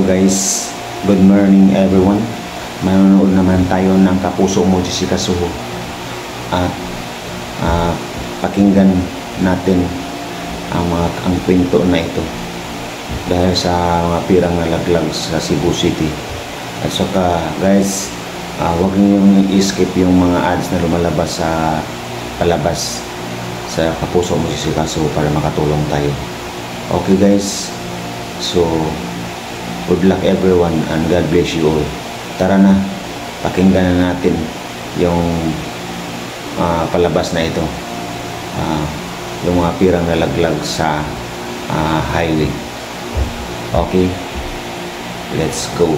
guys, good morning everyone. Manonood naman tayo ng Kapuso Mo Jessica Soho at pakinggan natin ang kwento na ito dahil sa mga pirang nalaglag sa Cebu City. At saka guys, huwag niyong i-skip yung mga ads na lumalabas sa palabas sa Kapuso Mo Jessica Soho para makatulong tayo. Okay guys, so good luck everyone and God bless you all. Tara na, pakinggan na natin yung palabas na ito, yung mga pirang nalaglag sa highway. Okay, let's go.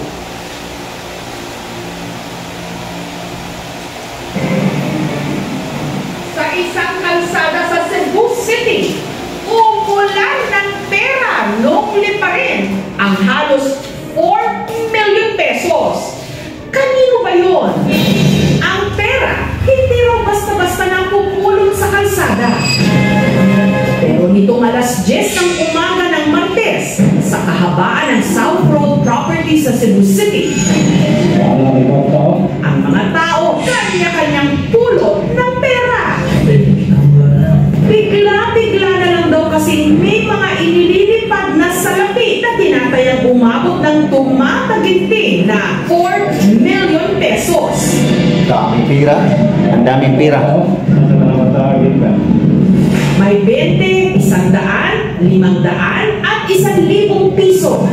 Sa isang kalsada sa Cebu City, umulan ng pera noong liparin ang halos 4 million pesos. Kanino ba yun? Ang pera, hindi raw basta-basta nang pupulot sa kalsada. Pero nitong alas 10 ng umaga ng Martes, sa kahabaan ng South Road property sa Cebu City, ang mga tao kanya-kanyang pulot ng pera. Bigla-bigla na lang daw kasi may mga inililipad na salapi na tinatayang umabot ng tumataginting na 4 million pesos. Daming pira, ang daming pira. May 20, 100, 500 at 1,000 piso.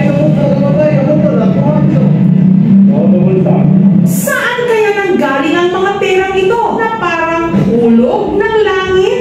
Saan kaya nanggaling ang mga perang ito na parang hulog ng langit?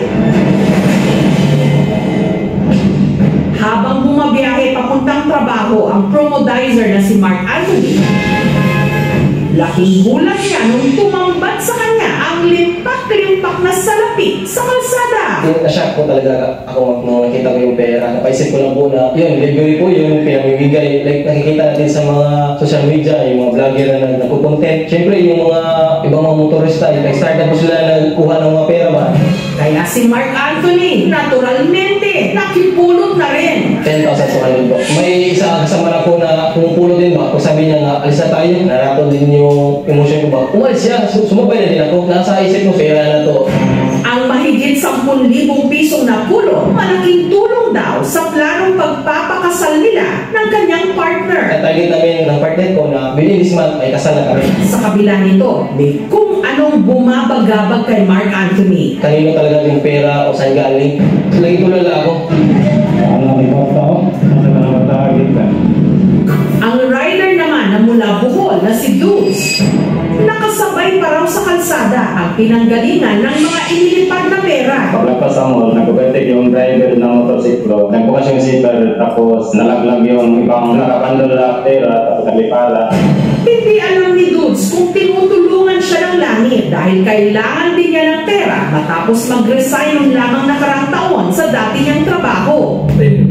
Habang bumabiyahe papuntang trabaho ang promodizer na si Mark Anthony, laking gulat niya nung tumambat sa kanya ang limpak-limpak na salapi sa kalsada. Na-shock po talaga ako nung nakita ko yung pera. Napaisip ko lang po na yun, libre po yun, pinamimigay. Like nakikita natin sa mga social media, yung mga vlogger na nagpo-content. Siyempre yung mga ibang mga motorista, nag-start na po sila nagkuha ng mga pera ba. Kaya si Mark Anthony, naturalmente, nakipulot na rin. 10,200 po. May isa kasama na po na pumupulot din ba? Kung sabi niya nga, alis na tayo, naraton din yung emotion ko ba? Umalis siya, sumabay na din ako. Nasa isip mo, pera na to. Ang mahigit 10,000 pisong napulot, malaking tulong daw sa planong pagpapakasal nila ng kanyang partner. At target namin ng partner ko na within this month ay kasal na kami. Sa kabila nito, may kung anong bumabagabag kay Mark Anthony. Kanino talaga yung pera o saan galing? Lagi tulala ako. Ang rider naman na mula Bohol na si Duz, nakasabay pa raw sa kalsada ang pinanggalingan ng mga inilipad na pera. Paglagpas sa mall, nagkubentik yung driver ng motorsiklo. Nagbukas yung zipper, tapos nalaglag yung ibang nakapandol na pera, tapos nalipala. Hindi alam ni Duz kung tinutulungan siya ng langit dahil kailangan din niya ng pera matapos mag-resign ng lamang nakarang taon sa dati niyang trabaho.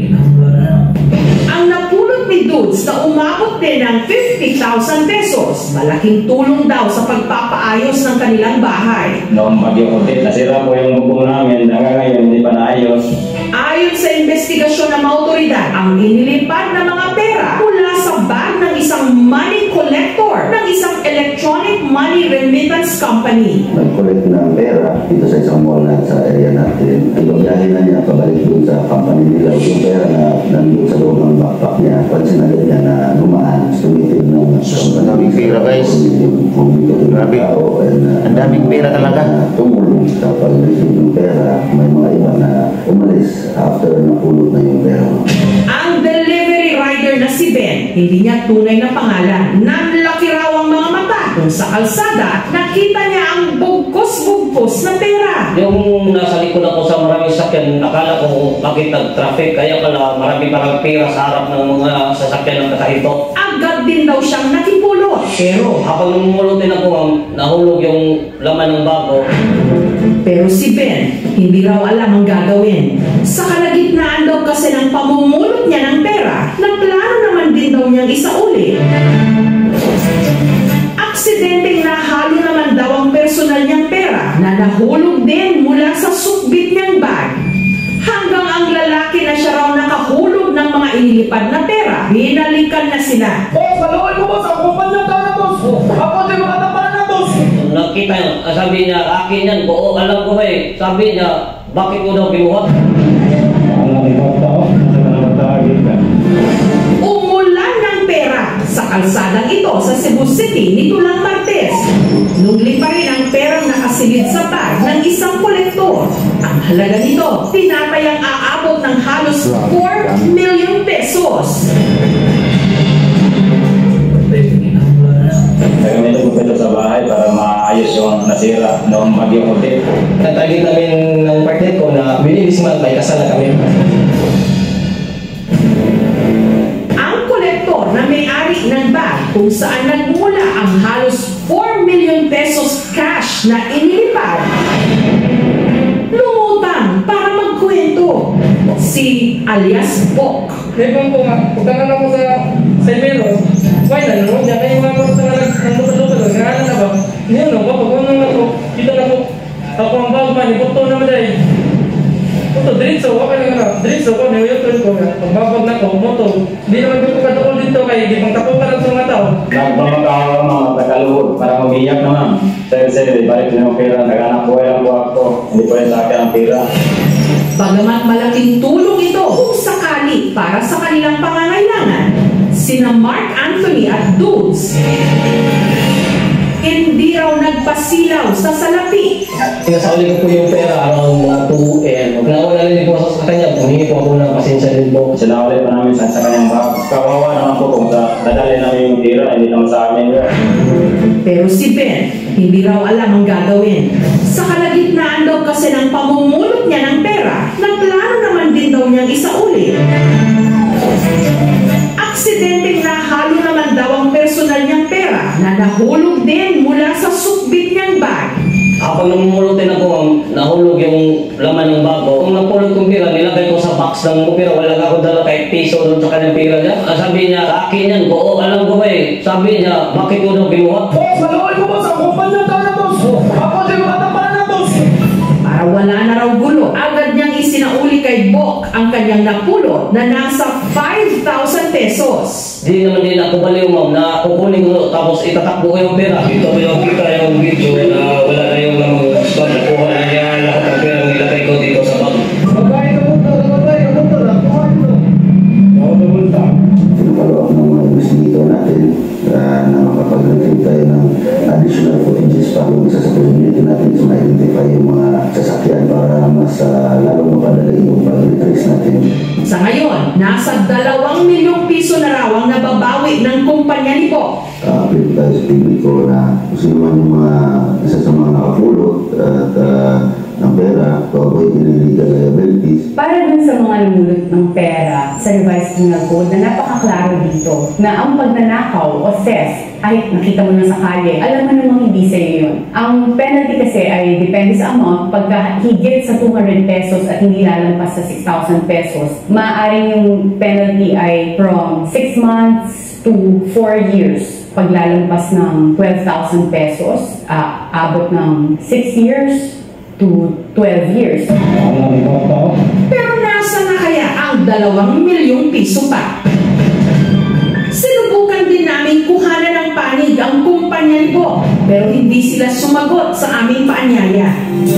Ang napulot ni Duz na umabot din ng 50,000 pesos, malaking tulong daw sa pagpapaayos ng kanilang bahay. Noong Bagyo-Otit, nasira po yung bubong namin, hanggang ngayon hindi pa naayos. Ayon sa investigasyon ng mga otoridad, ang inilipad na mga pera mula sa bag ng isang money collector ng isang electronic money remittance company. Nag-collect ng pera dito sa isang mall na sa area natin. Ibagahin na niya pabalik doon sa company nila. Yung pera na nandun sa loob ng backpack niya, pansin na niya na gumaan, sumitin ng Ang daming pera guys. Grabe. Ang daming pera talaga. Tumulong sa pag-receive ng pera. May mga iba na umalis after napulot na yung pera. Ang delivery rider na si Ben, hindi niya tunay na pangalan. Nanlaki raw ang mga mata kung sa kalsada, nakita niya ang bugkos-bugkos na pera. Yung nasa likod ako sa maraming sakyan, akala ko bakit nag-traffic, kaya pala marami parang pera sa harap ng mga sasakyan ng kasahito. Agad din daw siyang nakipulot. Pero Habang namumulot din ako, nahulog yung laman ng bago. Pero si Ben, hindi raw alam ang gagawin. Sa kalagitnaan daw kasi ng pamumulot niya ng pera, nagplano naman din daw niyang isauli. Aksidenteng nahalo naman daw ang personal niyang pera na nahulog din mula sa sukbit niyang bag. Hanggang ang lalaki na siya raw nakahulog ng mga inilipad na pera, binalikan na sila. Boss, maluwal ko boss, ang kumpanya ka na boss. Ako di makatapalan na boss. Nakita yun, sabi niya, akin yan, oo, alam ko ba eh. Sabi niya, bakit mo daw binuhat? Umulan ng pera sa kalsadang ito sa Cebu City nito lang Martes. Nung liparin ang perang nakasilid sa bag ng isang kolektor. Ang halaga nito, tinatayang aabot ng halos 4 million pesos. Kaya may nagpupito sa bahay para maayos yung nasira noong Bagyo Hotel. Natagit namin ng partner ko na within this month may kasal na kami. Ang kolektor na may-ari ng bag kung saan nagmula ang halos 4 million pesos cash na inilipad, lumutang para magkwento. Si alias Bok. Ibang po nga, pagkakan ako sa Ibero, why na no? Diyan kayo mga mga ng lupa-lupa, ngayon na ba? Ngayon no, pag ako, kita na po, ako ang bago man, ibuto naman dahil. Ito, diritso, waka na nga, diritso ko, niyuyutol ko nga, pagbabag na ko, moto, hindi naman ko katukol dito kay, di pang tapo ka lang sa mga tao. Nagpamagawa mga Tagalog para mag-iyak naman. Sir, balik na yung pera, nag-anak buhay lang po ako, hindi po rin sa akin ang pera. Bagamat malaking tulong ito kung sakali para sa kanilang pangangailangan, sina Mark Anthony at Dudes, hindi raw nagpasilaw sa salapi. Sinasauli ko po yung pera around mga 2 and nawala rin po sa kanya, humingi po ako ng pasensya din po. Sinawali pa namin sa kanyang bag. Kawawa naman po kung dadali namin yung tira, hindi naman sa amin yun. Pero si Ben, hindi raw alam ang gagawin. Sa kalagitnaan daw kasi ng pamumulot niya ng pera, nagplano naman din daw niyang isauli. Aksidenteng nahalo naman daw ang personal niyang pera na nahulog din mula sa sukbit niyang bag. Kapag namumulotin ako, nahulog yung laman ng bago. Kung napulot kong pira, nilagay ko sa box ng pira, wala ako dala kahit piso doon sa kanyang pira niya. Sabi niya, akin yan, oo, alam ko ba eh. Sabi niya, bakit mo daw binuhat? Boss, maluwal ko boss, ang kumpanya ka na boss. Ako di makatapalan na boss. Para wala na raw gulo, agad niyang isinauli kay Bok ang kanyang napulot na nasa 5,000 pesos. Di naman din ako baliw, ma'am, na kukunin ko tapos itatakbo ko yung pera. Dito ko yung kita yung video na wala na yung namang bag. Nakuha na niya lahat ng pera nilagay ko dito sa bag. Babae ka punta, nakuha ito. Ako na punta. Pinapalo ako ng mga investigator natin na makapag-retrieve tayo ng additional footages para kung isa sa possibility natin is ma-identify yung mga sasakyan para mas lalong mapadali yung pag-retrace natin. Sa ngayon, nasa 2 milyong piso na raw ang nababawi ng kumpanya ni Bok. Appeal tayo sa publiko na kung sino man yung mga isa sa mga nakapulot at ng pera to avoid illegal liabilities. Para dun sa mga lumulot ng pera sa revised penal code na napakaklaro dito na ang pagnanakaw o theft ay nakita mo na sa kalye, alam mo namang hindi sa'yo yun. Ang penalty kasi ay depende sa amount. Pagka higit sa 200 pesos at hindi lalampas sa 6,000 pesos, maaaring yung penalty ay from 6 months to 4 years. Pag lalampas ng 12,000 pesos, abot ng 6 years to 12 years. Pero nasa na kaya ang 2 milyong piso pa? Sinubukan din namin kuhanan ng panig ang kumpanya ni Bok, pero hindi sila sumagot sa aming paanyaya.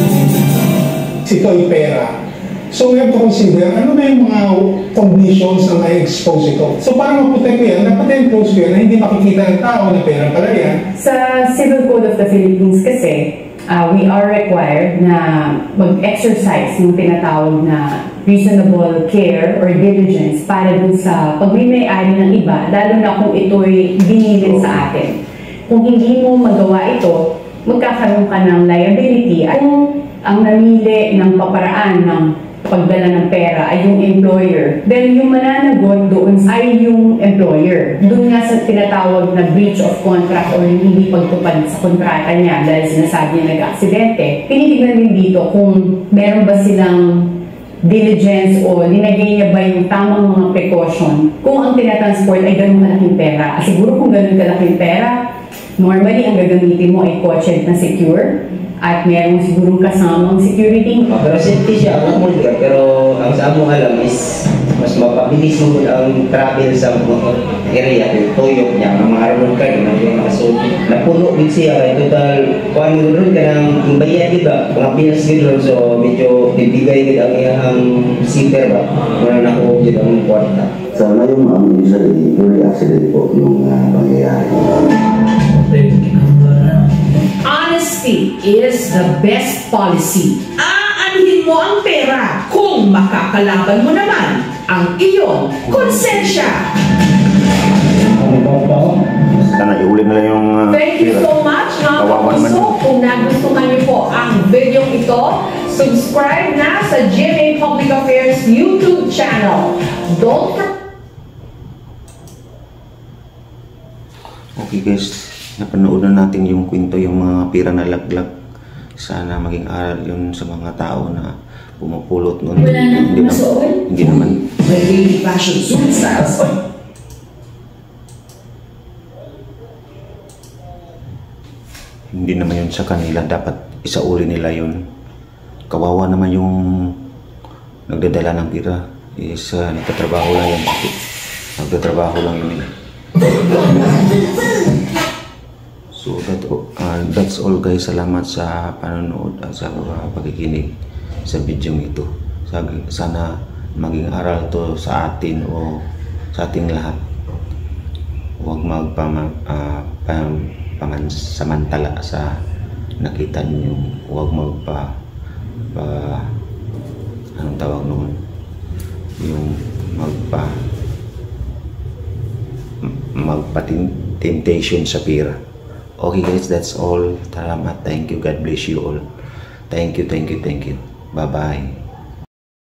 Ito ay pera. So we have to consider ano na yung mga conditions na na-expose ito. So para maputek ko yan, dapat enclose ko yan na hindi makikita ng tao na pera pala yan. Sa Civil Code of the Philippines kasi, we are required na mag-exercise ng tinatawag na reasonable care or diligence para dun sa pagmimay-ari ng iba, lalo na kung ito'y binilin sa atin. Kung hindi mo magawa ito, magkakaroon ka ng liability. Kung ang namili ng paparaan ng pagdala ng pera ay yung employer, then yung mananagot doon ay yung employer. Doon nga sa tinatawag na breach of contract or hindi pagtupad sa kontrata niya dahil sinasabi niya nag-aksidente, tinitignan din dito kung meron ba silang diligence o linagay niya ba yung tamang mga precaution kung ang tinatransport ay ganun kalaking pera. Siguro kung ganun kalaking pera, normally ang gagamitin mo ay kotse na secure. at meron siguro kasamang security. Pero safety siya, ang mall ka, pero ang sa among alam is mas mapabilis mo ang travel sa mga area, yung tuyok niya, ang mga road card, yung nakasunod. Napuno din siya, kaya total, kung ano ron ka ng bayan, di ba? Mga Pinas gano'n, so medyo bibigay din ang iyang seater ba? Kung na nakuha din ang kwarta. Sa ngayon, usually, purely accident po yung pangyayari. Honesty is the best policy. Aanhin mo ang pera kung makakalaban mo naman ang iyong konsensya. Sana iuli nila yung Thank you so much, mga Kawawan man. kapuso. Kung nagustuhan niyo po ang video ito, subscribe na sa GMA Public Affairs YouTube channel. Don't forget. Okay guys, napanood na natin yung kwento, yung mga pira na laglag. Sana maging aral yun sa mga tao na pumupulot nun. Wala na akong masuot. Hindi naman. My daily fashion suit styles. Hindi naman yun sa kanila. Dapat isauli nila yun. Kawawa naman yung nagdadala ng pira. Nagtatrabaho lang yan. Nagtatrabaho lang yun. So that's all guys. Salamat sa panonood at sa pakikinig sa video ito. Sana maging aral to sa atin o sa ating lahat. Huwag magpamansamantala sa nakita niyo. Huwag anong tawag noon? Yung temptation sa pira. Okay guys, that's all. Salamat. Thank you. God bless you all. Thank you. Bye bye.